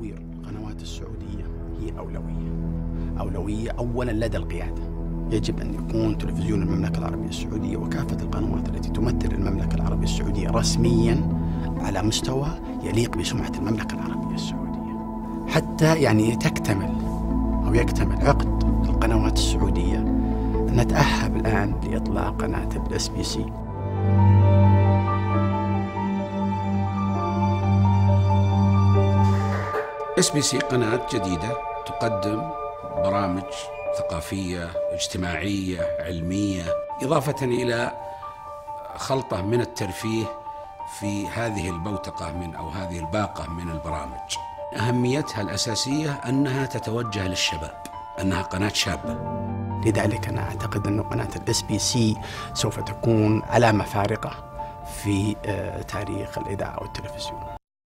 تطوير القنوات السعودية هي أولوية أولا لدى القيادة. يجب أن يكون تلفزيون المملكة العربية السعودية وكافة القنوات التي تمثل المملكة العربية السعودية رسميا على مستوى يليق بسمعة المملكة العربية السعودية، حتى يعني يكتمل عقد القنوات السعودية. نتأهب الآن لإطلاق قناة الSBC. SBC قناة جديدة تقدم برامج ثقافية، اجتماعية، علمية، إضافة إلى خلطة من الترفيه في هذه البوتقة هذه الباقة من البرامج. أهميتها الأساسية أنها تتوجه للشباب، أنها قناة شابة. لذلك أنا أعتقد أن قناة الSBC سوف تكون علامة فارقة في تاريخ الإذاعة والتلفزيون.